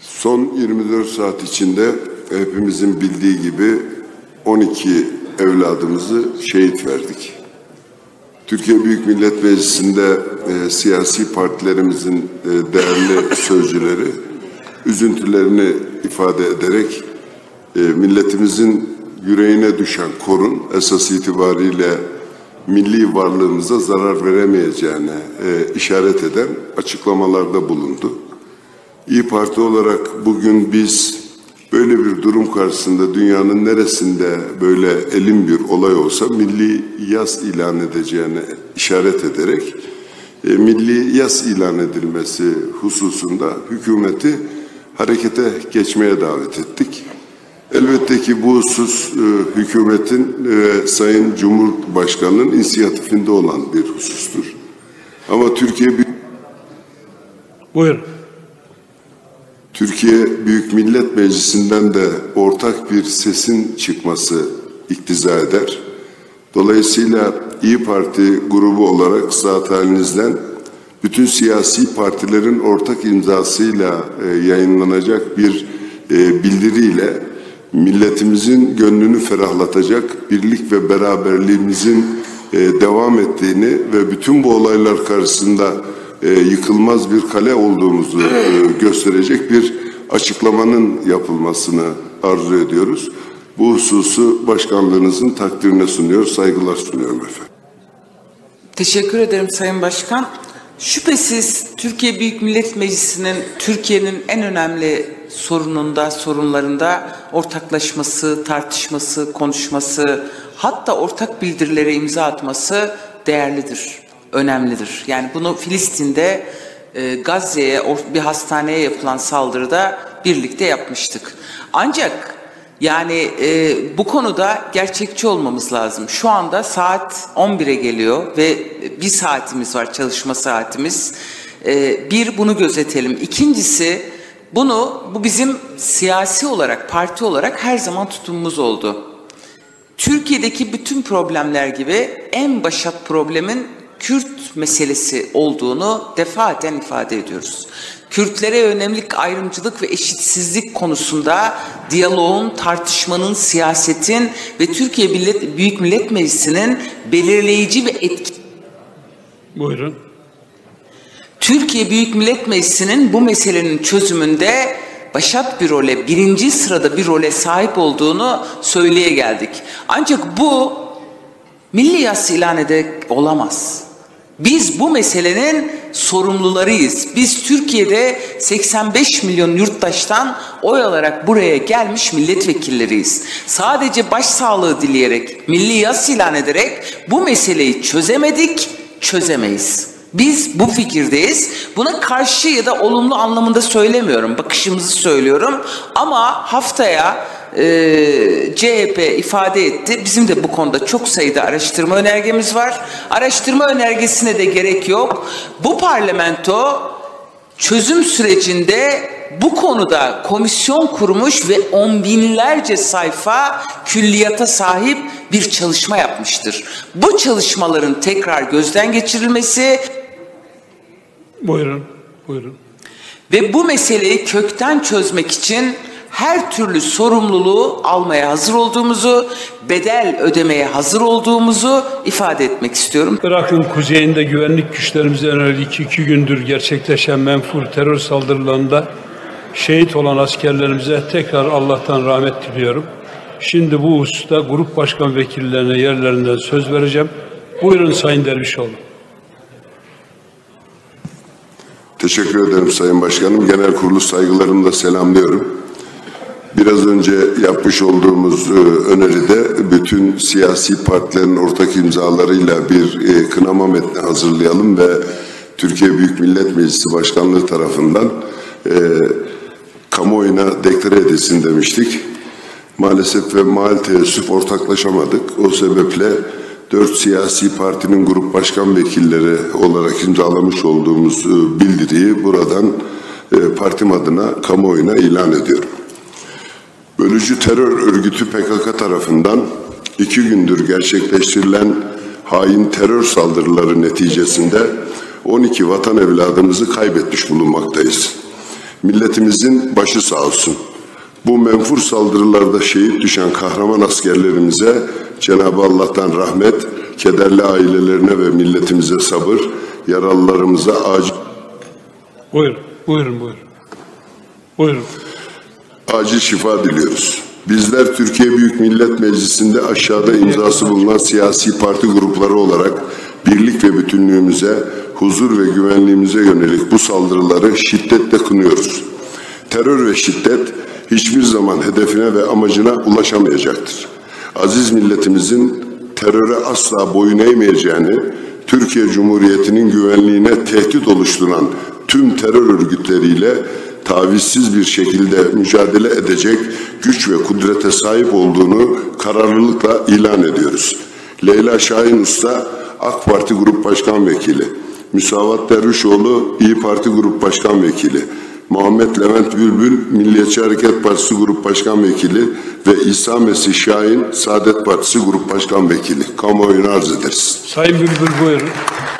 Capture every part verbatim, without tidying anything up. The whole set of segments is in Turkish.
Son yirmi dört saat içinde hepimizin bildiği gibi on iki evladımızı şehit verdik. Türkiye Büyük Millet Meclisi'nde e, siyasi partilerimizin e, değerli sözcüleri üzüntülerini ifade ederek e, milletimizin yüreğine düşen korun esas itibariyle milli varlığımıza zarar veremeyeceğine e, işaret eden açıklamalarda bulundu. İYİ Parti olarak bugün biz böyle bir durum karşısında dünyanın neresinde böyle elin bir olay olsa milli yas ilan edeceğine işaret ederek e, milli yas ilan edilmesi hususunda hükümeti harekete geçmeye davet ettik. Elbette ki bu husus e, hükümetin e, Sayın Cumhurbaşkanı'nın inisiyatifinde olan bir husustur. Ama Türkiye Buyurun. Türkiye Büyük Millet Meclisi'nden de ortak bir sesin çıkması iktiza eder. Dolayısıyla İYİ Parti grubu olarak zat halinizden bütün siyasi partilerin ortak imzasıyla e, yayınlanacak bir e, bildiriyle milletimizin gönlünü ferahlatacak birlik ve beraberliğimizin e, devam ettiğini ve bütün bu olaylar karşısında e, yıkılmaz bir kale olduğumuzu e, gösterecek bir açıklamanın yapılmasını arzu ediyoruz. Bu hususu başkanlığınızın takdirine sunuyor, saygılar sunuyorum efendim. Teşekkür ederim Sayın Başkan. Şüphesiz Türkiye Büyük Millet Meclisi'nin Türkiye'nin en önemli sorununda, sorunlarında ortaklaşması, tartışması, konuşması, hatta ortak bildirilere imza atması değerlidir, önemlidir. Yani bunu Filistin'de, e, Gazze'ye, bir hastaneye yapılan saldırıda birlikte yapmıştık. Ancak yani e, bu konuda gerçekçi olmamız lazım. Şu anda saat on bire geliyor ve bir saatimiz var, çalışma saatimiz. E, bir, bunu gözetelim. İkincisi, bunu, bu bizim siyasi olarak, parti olarak her zaman tutumumuz oldu. Türkiye'deki bütün problemler gibi en başat problemin Kürt meselesi olduğunu defaten ifade ediyoruz. Kürtlere yönelik ayrımcılık ve eşitsizlik konusunda diyaloğun, tartışmanın, siyasetin ve Türkiye Millet, Büyük Millet Meclisi'nin belirleyici ve etki... Buyurun. Türkiye Büyük Millet Meclisi'nin bu meselenin çözümünde başat bir role, birinci sırada bir role sahip olduğunu söyleye geldik. Ancak bu milli yas ilan ederek olamaz. Biz bu meselenin sorumlularıyız. Biz Türkiye'de seksen beş milyon yurttaştan oy alarak buraya gelmiş milletvekilleriyiz. Sadece başsağlığı dileyerek, milli yas ilan ederek bu meseleyi çözemedik, çözemeyiz. Biz bu fikirdeyiz. Buna karşı ya da olumlu anlamında söylemiyorum. Bakışımızı söylüyorum. Ama haftaya e, C H P ifade etti. Bizim de bu konuda çok sayıda araştırma önergemiz var. Araştırma önergesine de gerek yok. Bu parlamento çözüm sürecinde bu konuda komisyon kurmuş ve on binlerce sayfa külliyata sahip bir çalışma yapmıştır. Bu çalışmaların tekrar gözden geçirilmesi... Buyurun, buyurun. Ve bu meseleyi kökten çözmek için her türlü sorumluluğu almaya hazır olduğumuzu, bedel ödemeye hazır olduğumuzu ifade etmek istiyorum. Irak'ın kuzeyinde güvenlik güçlerimize yönelik iki gündür gerçekleşen menfur terör saldırılarında şehit olan askerlerimize tekrar Allah'tan rahmet diliyorum. Şimdi bu hususta grup başkan vekillerine yerlerinden söz vereceğim. Buyurun Sayın Dervişoğlu. Teşekkür ederim Sayın Başkanım. Genel kurulu saygılarımla selamlıyorum. Biraz önce yapmış olduğumuz e, öneride bütün siyasi partilerin ortak imzalarıyla bir e, kınama metni hazırlayalım ve Türkiye Büyük Millet Meclisi Başkanlığı tarafından e, kamuoyuna deklare edilsin demiştik. Maalesef ve mal teessüf ortaklaşamadık. O sebeple dört siyasi partinin grup başkan vekilleri olarak imzalamış olduğumuz e, bildiriyi buradan e, partim adına kamuoyuna ilan ediyorum. Bölücü terör örgütü P K K tarafından iki gündür gerçekleştirilen hain terör saldırıları neticesinde on iki vatan evladımızı kaybetmiş bulunmaktayız. Milletimizin başı sağ olsun. Bu menfur saldırılarda şehit düşen kahraman askerlerimize Cenab-ı Allah'tan rahmet, kederli ailelerine ve milletimize sabır, yaralılarımıza acil... Buyurun, buyurun, buyurun. Buyurun. Acil şifa diliyoruz. Bizler Türkiye Büyük Millet Meclisi'nde aşağıda imzası bulunan siyasi parti grupları olarak birlik ve bütünlüğümüze, huzur ve güvenliğimize yönelik bu saldırıları şiddetle kınıyoruz. Terör ve şiddet hiçbir zaman hedefine ve amacına ulaşamayacaktır. Aziz milletimizin teröre asla boyun eğmeyeceğini, Türkiye Cumhuriyeti'nin güvenliğine tehdit oluşturan tüm terör örgütleriyle tavizsiz bir şekilde mücadele edecek güç ve kudrete sahip olduğunu kararlılıkla ilan ediyoruz. Leyla Şahin Usta, AK Parti Grup Başkan Vekili, Müsavat Dervişoğlu, İyi Parti Grup Başkan Vekili, Muhammed Levent Bülbül, Milliyetçi Hareket Partisi Grup Başkan Vekili ve İsa Mesih Şahin, Saadet Partisi Grup Başkan Vekili. Kamuoyuna arz ederiz. Sayın Bülbül buyurun.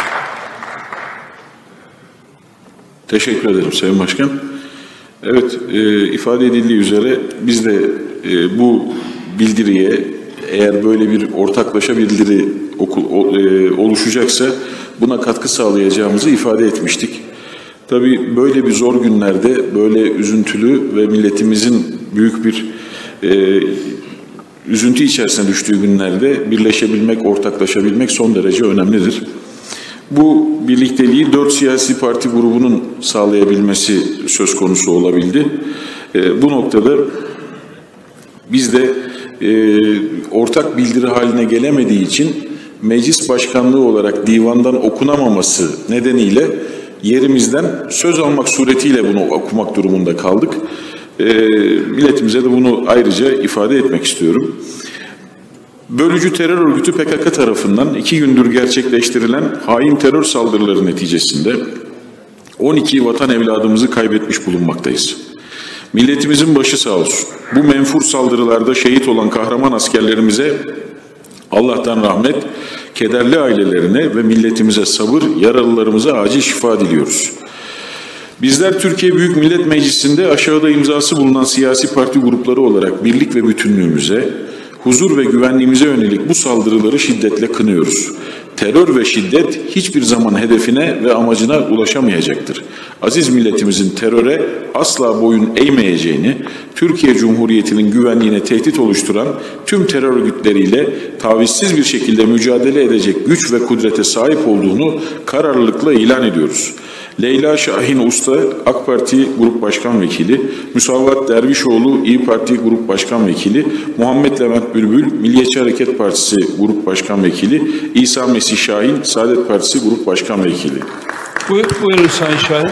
Teşekkür ederim Sayın Başkan. Evet, e, ifade edildiği üzere biz de e, bu bildiriye, eğer böyle bir ortaklaşa bildiri okul, o, e, oluşacaksa buna katkı sağlayacağımızı ifade etmiştik. Tabii böyle bir zor günlerde, böyle üzüntülü ve milletimizin büyük bir e, üzüntü içerisine düştüğü günlerde birleşebilmek, ortaklaşabilmek son derece önemlidir. Bu birlikteliği dört siyasi parti grubunun sağlayabilmesi söz konusu olabildi. E, bu noktada biz de e, ortak bildiri haline gelemediği için meclis başkanlığı olarak divandan okunamaması nedeniyle yerimizden söz almak suretiyle bunu okumak durumunda kaldık. E, milletimize de bunu ayrıca ifade etmek istiyorum. Bölücü terör örgütü P K K tarafından iki gündür gerçekleştirilen hain terör saldırıları neticesinde on iki vatan evladımızı kaybetmiş bulunmaktayız. Milletimizin başı sağ olsun. Bu menfur saldırılarda şehit olan kahraman askerlerimize Allah'tan rahmet, kederli ailelerine ve milletimize sabır, yaralılarımıza acil şifa diliyoruz. Bizler Türkiye Büyük Millet Meclisi'nde aşağıda imzası bulunan siyasi parti grupları olarak birlik ve bütünlüğümüze, huzur ve güvenliğimize yönelik bu saldırıları şiddetle kınıyoruz. Terör ve şiddet hiçbir zaman hedefine ve amacına ulaşamayacaktır. Aziz milletimizin teröre asla boyun eğmeyeceğini, Türkiye Cumhuriyeti'nin güvenliğine tehdit oluşturan tüm terör örgütleriyle tavizsiz bir şekilde mücadele edecek güç ve kudrete sahip olduğunu kararlılıkla ilan ediyoruz. Leyla Şahin Usta, AK Parti Grup Başkan Vekili, Müsavat Dervişoğlu, İyi Parti Grup Başkan Vekili, Muhammed Levent Bülbül, Milliyetçi Hareket Partisi Grup Başkan Vekili, İsa Mesih Şahin, Saadet Partisi Grup Başkan Vekili. Buyur, buyurun Sayın Şahin.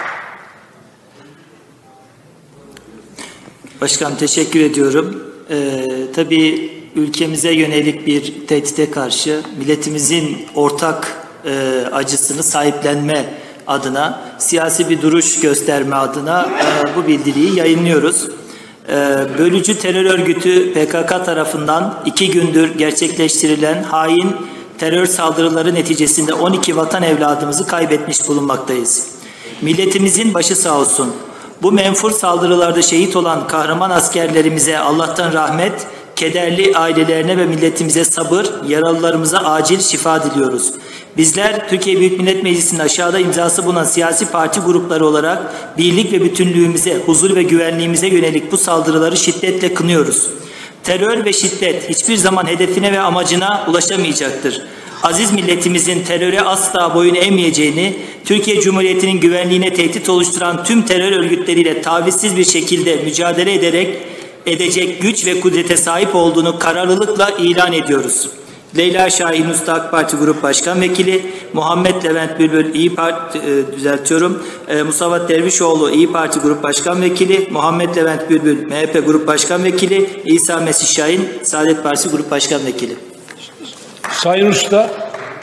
Başkan teşekkür ediyorum. Ee, tabii ülkemize yönelik bir tehdide karşı milletimizin ortak e, acısını sahiplenme adına, siyasi bir duruş gösterme adına e, bu bildiriyi yayınlıyoruz. E, bölücü terör örgütü P K K tarafından iki gündür gerçekleştirilen hain terör saldırıları neticesinde on iki vatan evladımızı kaybetmiş bulunmaktayız. Milletimizin başı sağ olsun. Bu menfur saldırılarda şehit olan kahraman askerlerimize Allah'tan rahmet, kederli ailelerine ve milletimize sabır, yaralılarımıza acil şifa diliyoruz. Bizler Türkiye Büyük Millet Meclisi'nin aşağıda imzası bulunan siyasi parti grupları olarak birlik ve bütünlüğümüze, huzur ve güvenliğimize yönelik bu saldırıları şiddetle kınıyoruz. Terör ve şiddet hiçbir zaman hedefine ve amacına ulaşamayacaktır. Aziz milletimizin teröre asla boyun eğmeyeceğini, Türkiye Cumhuriyeti'nin güvenliğine tehdit oluşturan tüm terör örgütleriyle tavizsiz bir şekilde mücadele ederek edecek güç ve kudrete sahip olduğunu kararlılıkla ilan ediyoruz. Leyla Şahin Usta AK Parti Grup Başkan Vekili, Muhammed Levent Bülbül İyi Parti e, düzeltiyorum. E, Musavat Dervişoğlu İyi Parti Grup Başkan Vekili, Muhammed Levent Bülbül M H P Grup Başkan Vekili, İsa Mesih Şahin Saadet Partisi Grup Başkan Vekili. Sayın Usta.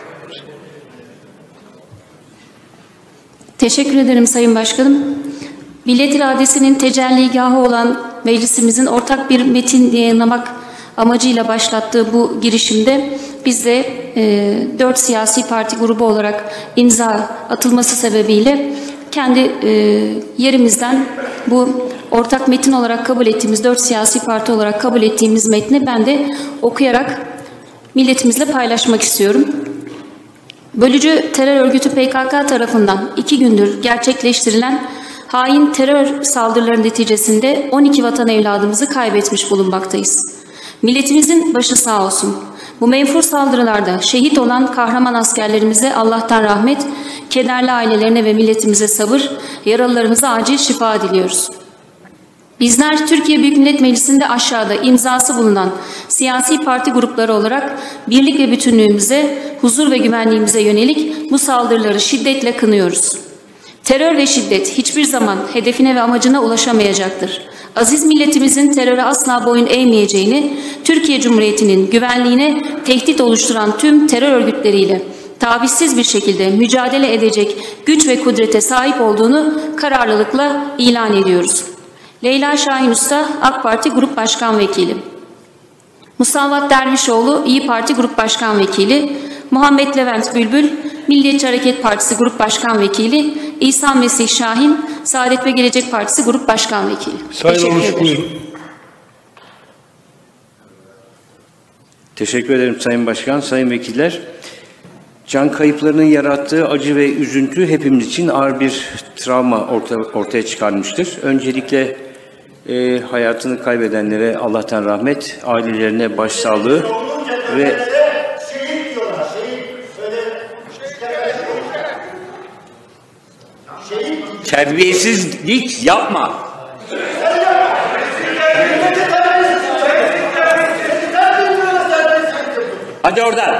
Teşekkür ederim Sayın Başkanım. Millet iradesinin tecelligahı olan meclisimizin ortak bir metin yayınlamak amacıyla başlattığı bu girişimde biz de e, dört siyasi parti grubu olarak imza atılması sebebiyle kendi e, yerimizden bu ortak metin olarak kabul ettiğimiz, dört siyasi parti olarak kabul ettiğimiz metni ben de okuyarak milletimizle paylaşmak istiyorum. Bölücü terör örgütü P K K tarafından iki gündür gerçekleştirilen hain terör saldırıları neticesinde on iki vatan evladımızı kaybetmiş bulunmaktayız. Milletimizin başı sağ olsun. Bu menfur saldırılarda şehit olan kahraman askerlerimize Allah'tan rahmet, kederli ailelerine ve milletimize sabır, yaralılarımıza acil şifa diliyoruz. Bizler Türkiye Büyük Millet Meclisi'nde aşağıda imzası bulunan siyasi parti grupları olarak birlik ve bütünlüğümüze, huzur ve güvenliğimize yönelik bu saldırıları şiddetle kınıyoruz. Terör ve şiddet hiçbir zaman hedefine ve amacına ulaşamayacaktır. Aziz milletimizin teröre asla boyun eğmeyeceğini, Türkiye Cumhuriyeti'nin güvenliğine tehdit oluşturan tüm terör örgütleriyle tavizsiz bir şekilde mücadele edecek güç ve kudrete sahip olduğunu kararlılıkla ilan ediyoruz. Leyla Şahin Usta, AK Parti Grup Başkan Vekili. Musavat Dervişoğlu, İyi Parti Grup Başkan Vekili. Muhammed Levent Bülbül, Milliyetçi Hareket Partisi Grup Başkan Vekili. İhsan Mesih Şahin, Saadet ve Gelecek Partisi Grup Başkan Vekili. Sayın Oluş, buyurun. Teşekkür ederim Sayın Başkan, Sayın Vekiller. Can kayıplarının yarattığı acı ve üzüntü hepimiz için ağır bir travma orta, ortaya çıkarmıştır. Öncelikle e, hayatını kaybedenlere Allah'tan rahmet, ailelerine başsağlığı ve terbiyesizlik yapma. Hadi oradan.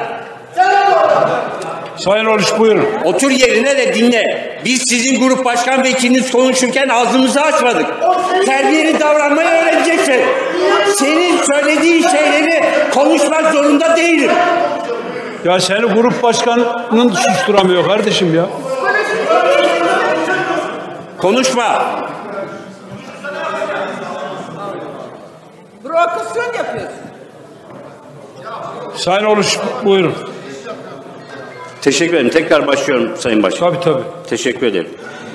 Sayın Oluş, buyurun. Otur yerine de dinle. Biz sizin grup başkan vekiliniz konuşurken ağzımızı açmadık. Terbiyeli davranmayı öğreneceksin. Senin söylediğin şeyleri konuşmak zorunda değilim. Ya seni grup başkanının susturamıyor kardeşim ya. Konuşma. Provokasyon yapıyorsun. Sayın Oluş, buyurun. Teşekkür ederim. Tekrar başlıyorum Sayın Başkan. Tabii tabii. Teşekkür ederim.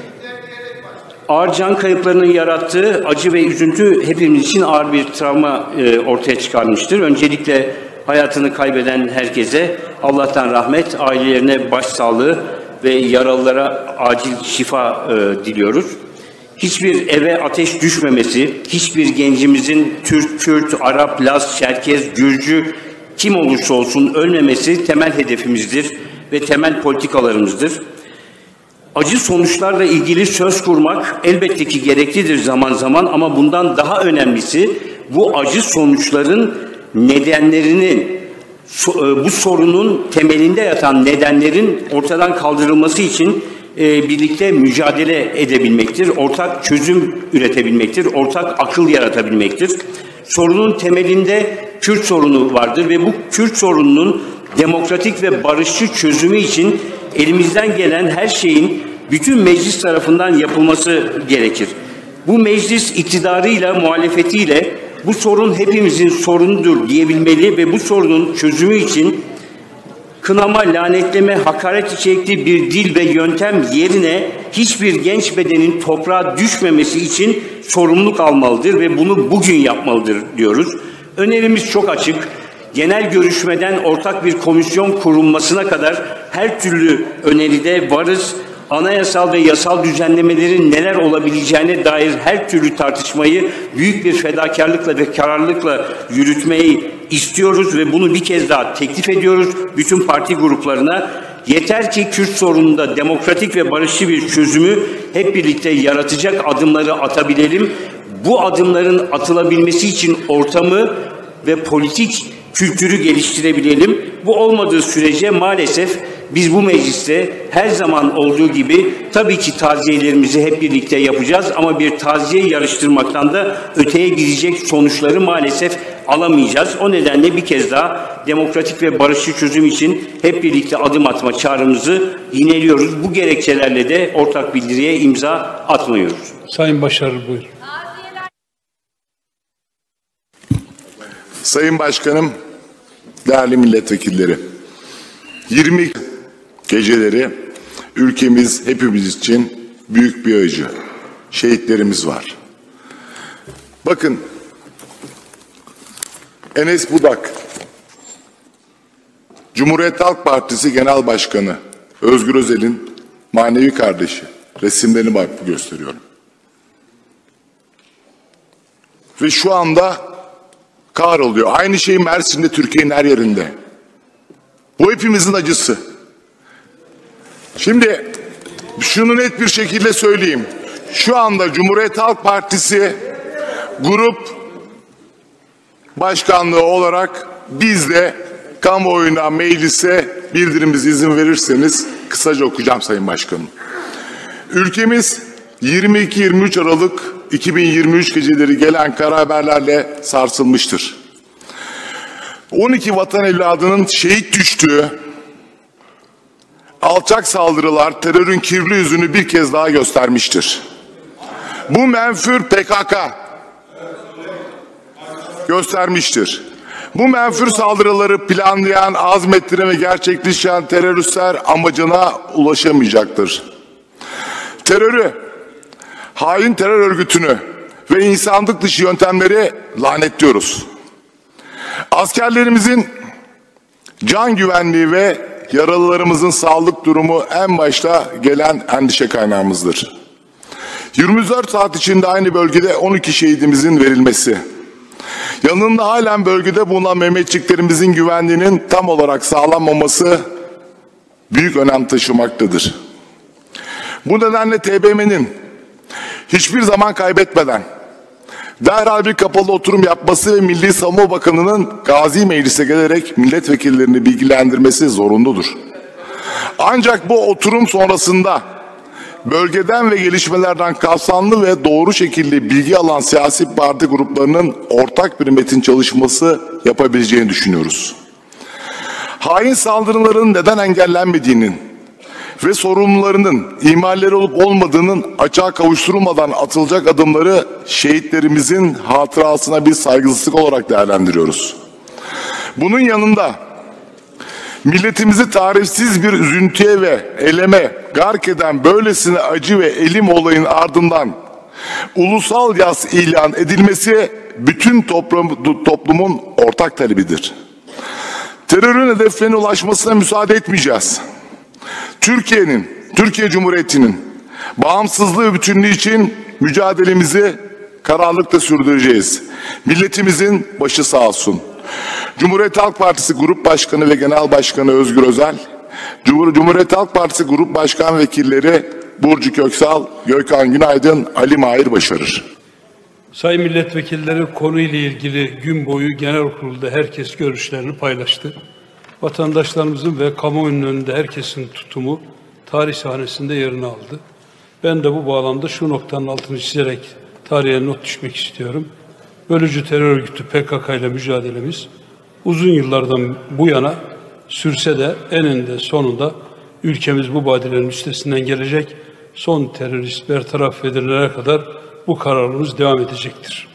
Ağır can kayıplarının yarattığı acı ve üzüntü hepimiz için ağır bir travma e, ortaya çıkarmıştır. Öncelikle hayatını kaybeden herkese Allah'tan rahmet, ailelerine başsağlığı ve yaralılara acil şifa e, diliyoruz. Hiçbir eve ateş düşmemesi, hiçbir gencimizin Türk, Kürt, Arap, Laz, Çerkez, Gürcü kim olursa olsun ölmemesi temel hedefimizdir ve temel politikalarımızdır. Acı sonuçlarla ilgili söz kurmak elbette ki gereklidir zaman zaman ama bundan daha önemlisi bu acı sonuçların nedenlerinin, bu sorunun temelinde yatan nedenlerin ortadan kaldırılması için birlikte mücadele edebilmektir, ortak çözüm üretebilmektir, ortak akıl yaratabilmektir. Sorunun temelinde Kürt sorunu vardır ve bu Kürt sorununun demokratik ve barışçı çözümü için elimizden gelen her şeyin bütün meclis tarafından yapılması gerekir. Bu meclis iktidarıyla, muhalefetiyle bu sorun hepimizin sorunudur diyebilmeli ve bu sorunun çözümü için kınama, lanetleme, hakaret içerikli bir dil ve yöntem yerine hiçbir genç bedenin toprağa düşmemesi için sorumluluk almalıdır ve bunu bugün yapmalıdır diyoruz. Önerimiz çok açık. Genel görüşmeden ortak bir komisyon kurulmasına kadar her türlü öneride varız. Anayasal ve yasal düzenlemelerin neler olabileceğine dair her türlü tartışmayı büyük bir fedakarlıkla ve kararlılıkla yürütmeyi istiyoruz ve bunu bir kez daha teklif ediyoruz bütün parti gruplarına. Yeter ki Kürt sorununda demokratik ve barışçı bir çözümü hep birlikte yaratacak adımları atabilelim. Bu adımların atılabilmesi için ortamı ve politik kültürü geliştirebilelim. Bu olmadığı sürece maalesef biz bu mecliste her zaman olduğu gibi tabii ki taziyelerimizi hep birlikte yapacağız ama bir taziye yarıştırmaktan da öteye gidecek sonuçları maalesef alamayacağız. O nedenle bir kez daha demokratik ve barışçı çözüm için hep birlikte adım atma çağrımızı yineliyoruz. Bu gerekçelerle de ortak bildiriye imza atmıyoruz. Sayın Başarılı, buyurun. Sayın Başkanım, değerli milletvekilleri, yirmi geceleri ülkemiz hepimiz için büyük bir acı. Şehitlerimiz var. Bakın, Enes Budak, Cumhuriyet Halk Partisi Genel Başkanı Özgür Özel'in manevi kardeşi. Resimlerini bak gösteriyorum. Ve şu anda kahroluyor. Aynı şey Mersin'de, Türkiye'nin her yerinde. Bu hepimizin acısı. Şimdi şunu net bir şekilde söyleyeyim. Şu anda Cumhuriyet Halk Partisi grup başkanlığı olarak biz de kamuoyuna, meclise bildirimiz izin verirseniz kısaca okuyacağım Sayın Başkanım. Ülkemiz yirmi iki yirmi üç Aralık iki bin yirmi üç geceleri gelen kara haberlerle sarsılmıştır. on iki vatan evladının şehit düştüğü alçak saldırılar terörün kirli yüzünü bir kez daha göstermiştir. Bu menfur P K K göstermiştir. Bu menfur saldırıları planlayan, azmettiren ve gerçekleştiren teröristler amacına ulaşamayacaktır. Terörü, hain terör örgütünü ve insanlık dışı yöntemleri lanetliyoruz. Askerlerimizin can güvenliği ve yaralılarımızın sağlık durumu en başta gelen endişe kaynağımızdır. yirmi dört saat içinde aynı bölgede on iki şehidimizin verilmesi, yanında halen bölgede bulunan Mehmetçiklerimizin güvenliğinin tam olarak sağlanmaması büyük önem taşımaktadır. Bu nedenle T B M'nin hiçbir zaman kaybetmeden derhal bir kapalı oturum yapması ve Milli Savunma Bakanı'nın Gazi Meclis'e gelerek milletvekillerini bilgilendirmesi zorunludur. Ancak bu oturum sonrasında bölgeden ve gelişmelerden kapsamlı ve doğru şekilde bilgi alan siyasi parti gruplarının ortak bir metin çalışması yapabileceğini düşünüyoruz. Hain saldırıların neden engellenmediğinin ve sorumlularının ihmalleri olup olmadığının açığa kavuşturulmadan atılacak adımları şehitlerimizin hatırasına bir saygısızlık olarak değerlendiriyoruz. Bunun yanında milletimizi tarifsiz bir üzüntüye ve eleme gark eden böylesine acı ve elim olayın ardından ulusal yas ilan edilmesi bütün toplum, toplumun ortak talebidir. Terörün hedeflerine ulaşmasına müsaade etmeyeceğiz. Türkiye'nin, Türkiye Cumhuriyeti'nin bağımsızlığı ve bütünlüğü için mücadelemizi kararlılıkla sürdüreceğiz. Milletimizin başı sağ olsun. Cumhuriyet Halk Partisi Grup Başkanı ve Genel Başkanı Özgür Özel, Cumhur Cumhuriyet Halk Partisi Grup Başkan Vekilleri Burcu Köksal, Gökhan Günaydın, Ali Mahir Başarır. Sayın milletvekilleri konuyla ilgili gün boyu genel kurulda herkes görüşlerini paylaştı. Vatandaşlarımızın ve kamuoyunun önünde herkesin tutumu tarih sahnesinde yerini aldı. Ben de bu bağlamda şu noktanın altını çizerek tarihe not düşmek istiyorum. Bölücü terör örgütü P K K ile mücadelemiz uzun yıllardan bu yana sürse de eninde sonunda ülkemiz bu badirenin üstesinden gelecek. Son terörist bertaraf edilene kadar bu kararımız devam edecektir.